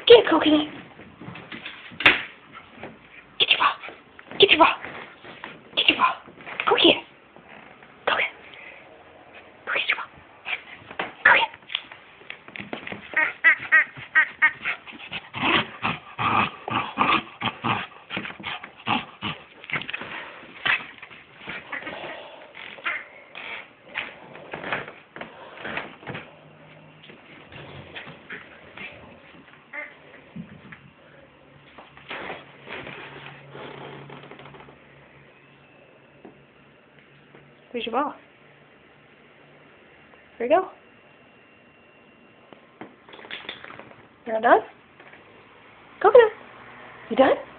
Get a coconut. Get your ball. Get your ball. Get your ball. Go here. Go here. Go get your ball. Go here. Where's your ball? There you go. You're not done? Coconut. You done?